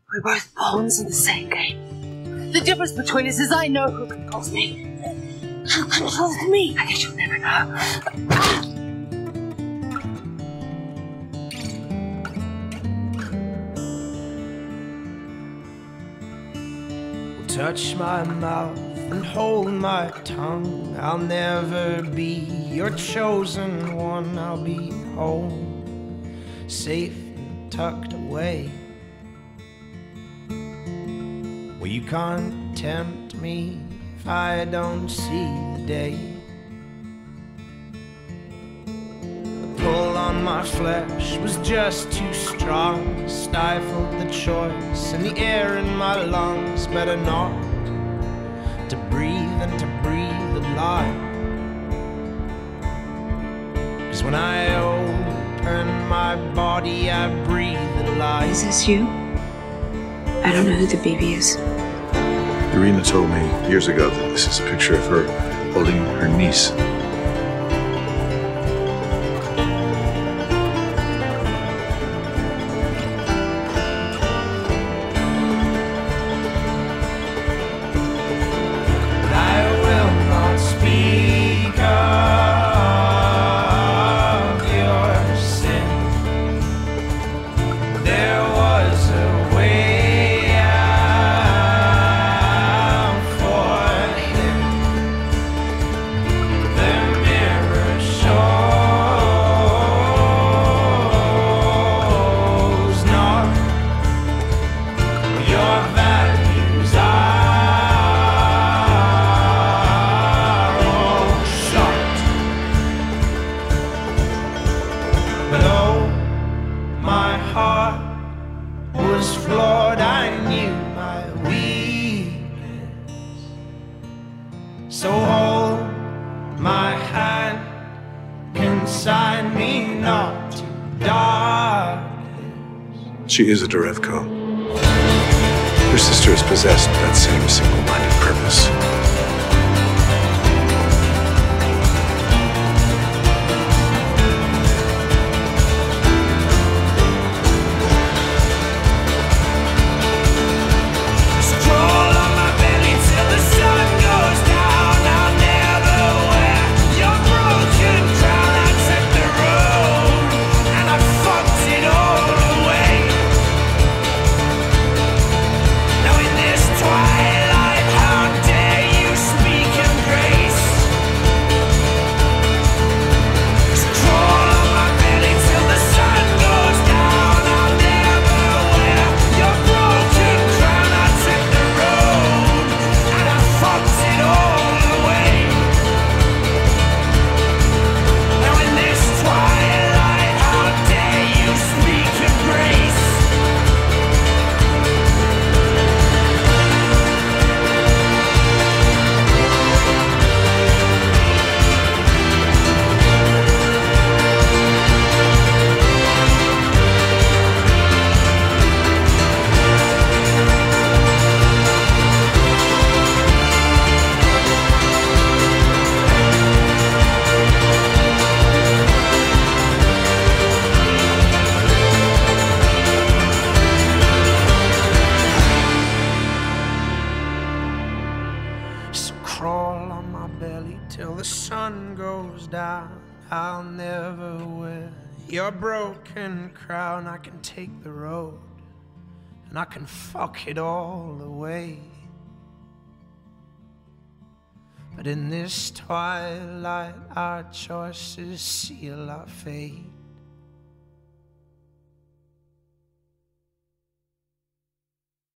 We're both pawns in the same game. The difference between us is I know who controls me. Who controls me? I guess you'll never know. Touch my mouth and hold my tongue. I'll never be your chosen one. I'll be home, safe and tucked away, where you can't tempt me if I don't see the day. The pull on my flesh was just too strong, stifled the choice and the air in my lungs. Better not to breathe and to breathe a lie, 'cause when I open my body I breathe a lie. Is this you? I don't know who the baby is. Irina told me years ago that this is a picture of her holding her niece. So hold my hand, consign me not to darkness. She is a Derevko. Her sister is possessed with that same single-minded purpose. Crawl on my belly till the sun goes down. I'll never wear your broken crown. I can take the road and I can fuck it all away. But in this twilight our choices seal our fate.